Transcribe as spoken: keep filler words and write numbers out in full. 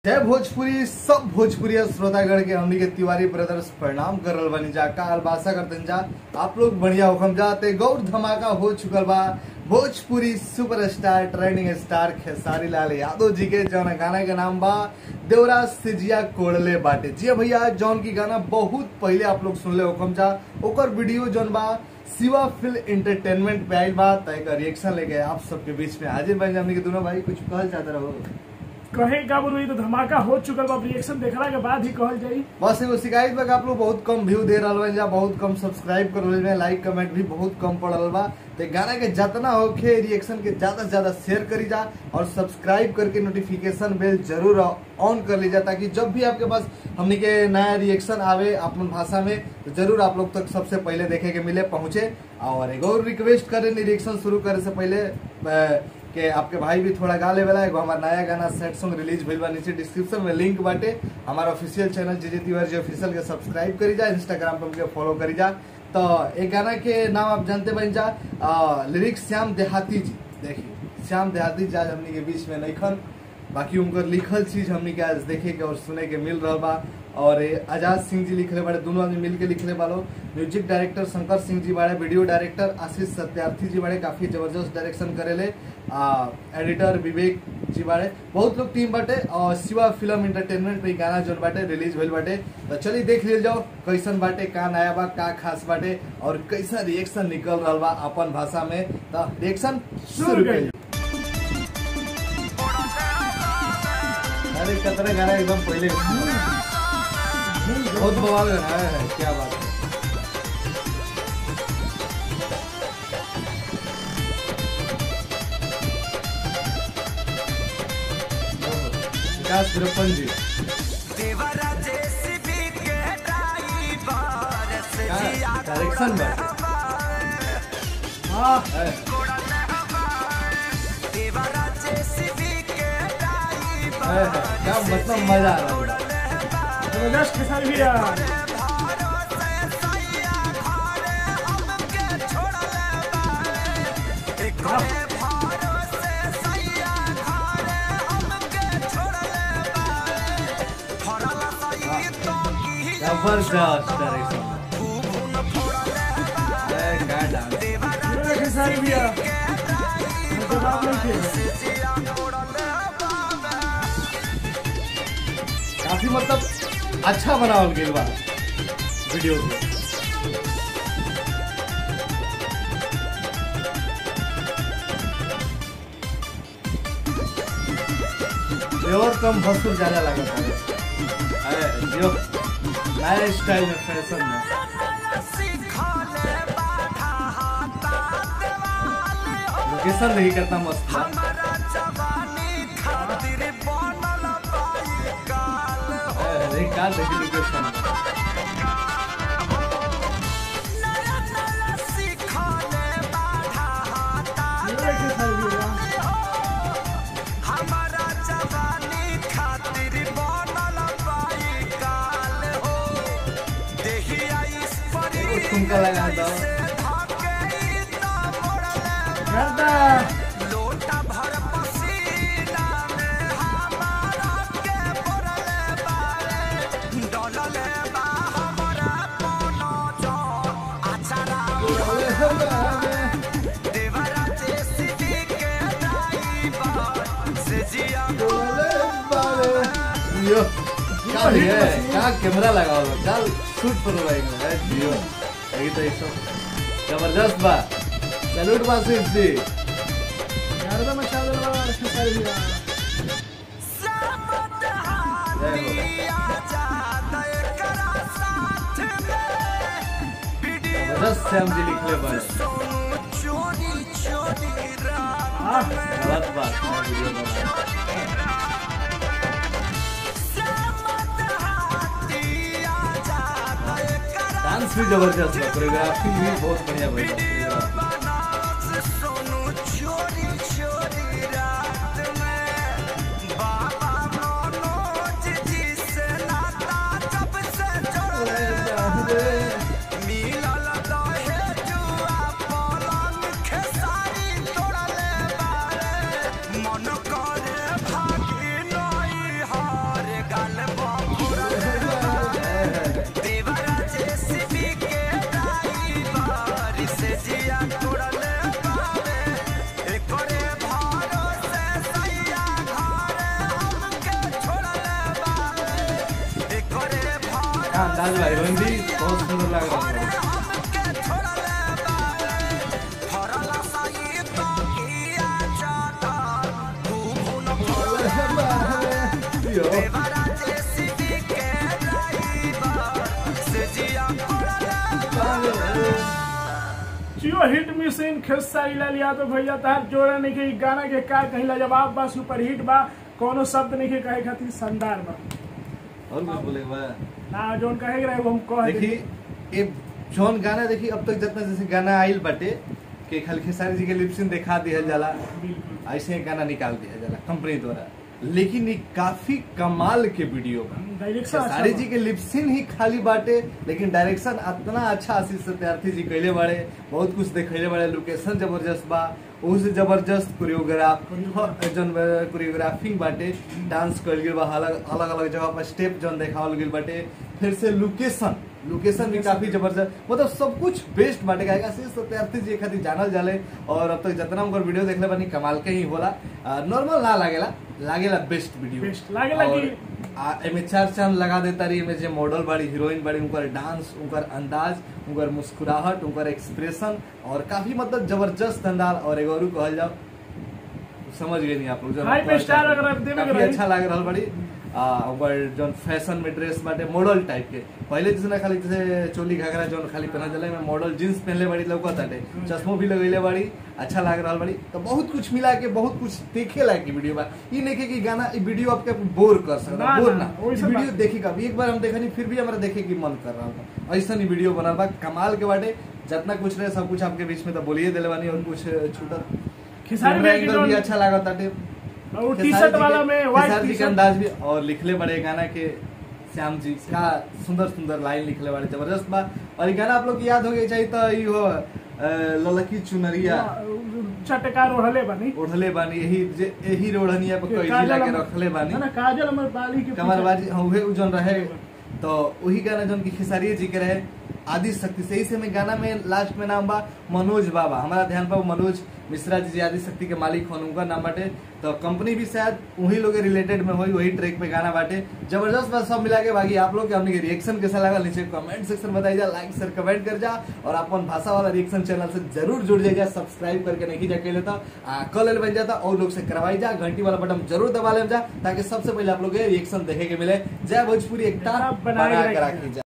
जय भोजपुरी। सब भोजपुरी श्रोतागण के हमनी के तिवारी ब्रदर्स प्रणाम कर रहा बनी जा काल बासा करतन जा आप लोग बढ़िया होखम जाते गौर धमाका हो चुकल बा Bhojpuri superstar trending star Khesari Lal Yadav ji के जौन गाना के नाम बा देवराज से जिया कोड़ले बाटे। जी भैया, जौन की गाना बहुत पहले आप लोग सुनले होखम जा ओकर वीडियो जौन बा शिवा फिल्म एंटरटेनमेंट पे आइल बा त एकर रिएक्शन लेके आप सबके बीच में हाजिर बन हमनी के दोनों भाई कुछ कहल चाहते रहो। कहे का बोलू तो धमाका हो चुकल बा, रिएक्शन देखला के बाद ही कहल जाई। बस एगो शिकायत बा आप लोग बहुत कम व्यू दे रहल बा, बहुत कम सब्सक्राइब कर रहल बा, लाइक कमेंट भी बहुत कम पड़ रहल बा। तो गाना के जितना होखे रिएक्शन के ज्यादा से ज्यादा शेयर करी जा और सब्सक्राइब करके नोटिफिकेशन बेल जरूर ऑन कर ली जा ताकि जब भी आपके पास हमनी के नया रिएक्शन आवे अपन भाषा में तो जरूर आप लोग तक सबसे पहले देखे के मिले पहुंचे। और एक और रिक्वेस्ट करें रिएक्शन शुरू करे से पहले कि आपके भाई भी थोड़ा गा ले वाला एगो हमारा नया गाना सेट सॉन्ग रिलीज भइल बा, नीचे डिस्क्रिप्शन में लिंक बाटे। हमारा ऑफिशियल चैनल जीजे तिवारी ऑफिशियल के सब्सक्राइब करी जा, इंस्टाग्राम पे हमके फॉलो करी जा। तो एक गाना के नाम आप जानते बन जा लिरिक्स श्याम देहाती जी। देखिए श्याम देहाती जी आज हमनी के बीच में नहीं खन, बाकी उनकर लिखल चीज हमनी के आज देखे के और सुने के मिल रहा बा। और आजाद सिंह जी लिखले बाड़े, दोनों आदमी मिल के लिखले बालो। म्यूजिक डायरेक्टर शंकर सिंह जी बाड़े, वीडियो डायरेक्टर आशीष सत्यार्थी जी बाड़े, काफी जबरदस्त डायरेक्शन करेले। आ, एडिटर विवेक जी बाड़े, बहुत लोग टीम बाटे। और शिवा फिल्म एंटरटेनमेंट पे गाना जो बाटे रिलीज भइल बाटे। तो चलिए देख लीजिए जाओ कैसन बाटे, का नया बा, का खास बाटे और कैसा रिएक्शन निकल रहा बा अपन भाषा में। तो रिएक्शन शुरू करिए। अरे कतरे गाना एकदम पहले बहुत बवाल है, क्या बात है। विकास गुरप्पन जी डायरेक्शन में हाँ क्या मतलब मजा आ रहा है। जबरदस्त खेसारी भैया जबरदस्त डायरेक्शन खेसारी भैया जवाब नहीं थे। काफी मतलब अच्छा बनावल गइल बा वीडियो को। और कम भसुर ज्यादा लगा था जो नया स्टाइल में फैशन में। लोकेशन नहीं कितना मस्त है, का देखी लोकेशन तुमका लगा दो क्या है, क्या कैमरा लगा हुआ चल शूट पर जियो यही तो एक जबरदस्त बा। सैल्यूट बा सिर्फ जी यार मचा देला खेसारी भैया। जबरदस्त श्याम जी लिखले बा। हाँ गलत बात वीडियो बना डांस भी जबरदस्त है, कोरियोग्राफी भी बहुत बढ़िया बढ़िया। मन करे भागी नहीं हार का अंदाज भाई हिंदी बहुत सुंदर लग रहा है। जियो हिट मशीन खेसारी लाल यादव भैया तार जोड़ा नहीं के गाना के का कहिला जवाब बा सुपर हिट बा कोनो शब्द नहीं के कहे खातिर शानदार बा और कुछ बोले बा ना जोन कहे रहे वो हम कह देखी ए जोन गाना देखी अब तक जितना जैसे गाना आइल बटे कि खाली खेसारी जी के लिपसिन दिखा दिया जाला ऐसे ही गाना निकाल दिया जाला कंपनी द्वारा, लेकिन ये काफी कमाल के वीडियो बा। खेसारी जी के लिपसिन ही खाली बाटे लेकिन डायरेक्शन इतना अच्छा आशीष सत्यार्थी जी कैले बाड़े, बहुत कुछ दिखैले बाड़े, लोकेशन जबरदस्त बा, उस जबरदस्त कोरियोग्राफ जन कोरियोग्राफिंग बाटे, डांस कल गेल बा, अलग अलग अलग जगह पर स्टेप जन देखावल गेल बाटे, फिर से लोकेशन लोकेशन भी काफी जबरदस्त, मतलब सब कुछ बेस्ट बाटे। गायक आशीष सत्यार्थी जी खातिर जानल जाले और अब तक जितना उनकर वीडियो देखले बानी कमाल के ही होला, नॉर्मल ना लागेला लागेला बेस्ट वीडियो बेस्ट लागेला कि एमे चार चांद लगा देता रही। एमे जे मॉडल बाड़ी हीरोइन बाड़ी उनकर डांस, उनकर अंदाज, उनकर मुस्कुराहट, उनकर एक्सप्रेशन और काफी मतलब जबरदस्त अंदाज। और एगो और कहल जाओ समझ गए नहीं आप लोग जो हाई स्टार अगर देवे काफी अच्छा लाग रहल बाड़ी। आ ओकर जोन फैशन में ड्रेस बाटे मॉडल टाइप के, पहले जैसे ना खाली जैसे चोली घाघरा जोन खाली पहना जले में मॉडल जींस पहनले बाड़ी लौकत बाटे, चश्मो भी लगैले बाड़ी, अच्छा लाग रहल बाड़ी। तो बहुत कुछ मिला के बहुत कुछ देखे लायक वीडियो बा। ई नहीं के कि गाना ई वीडियो आपके बोर कर सकता, बोर ना वीडियो देखी का एक बार हम देखनी फिर भी हमारा देखे की मन कर रहा था, ऐसा नहीं वीडियो बनल बा कमाल के बाटे। जितना कुछ रहे सब कुछ आपके बीच में तो बोलिए दिले बानी और कुछ छूटत खेसारी भी अच्छा लागत बाटे। और टी शर्ट वाला में व्हाइट टी शर्ट अंदाज भी और लिखले बड़े गाना के श्याम जी का सुंदर सुंदर लाइन लिखले बड़े जबरदस्त बा। और ये गाना आप लोग याद हो गए चाहिए तो ई हो ललकी चुनरिया चटकार ओढ़ले बानी ओढ़ले बानी यही यही ओढ़निया पे कोई जिला के रखले बानी ना काजल हमर बाली के कमरबाजी उहे उजन रहे। तो वही गाना जोन की खेसारी जी के रहे आदि शक्ति से, इसे में गाना में लास्ट में नाम बा मनोज बाबा, हमारा ध्यान पा मनोज मिश्रा जी आदि शक्ति के मालिक होन उनका नाम बाटे। तो कंपनी भी शायद वही लोग रिलेटेड में हुई, वही ट्रैक पे गाना बाटे जबरदस्त बात सब मिला के। बाकी आप लोग के हमने रिएक्शन कैसा लगा नीचे कमेंट सेक्शन बताई जा, लाइक शेयर कमेंट कर जा और अपन भाषा वाला रिएक्शन चैनल से जरूर जुड़ जाइए, सब्सक्राइब करके नहीं जाके लेता कल बन जाता और लोग से करवाई जा, घंटी वाला बटन जरूर दबा ले जा ताकि सबसे पहले आप लोग रिएक्शन देखे के मिले। जय भोजपुरी एकता बना के रखी जा।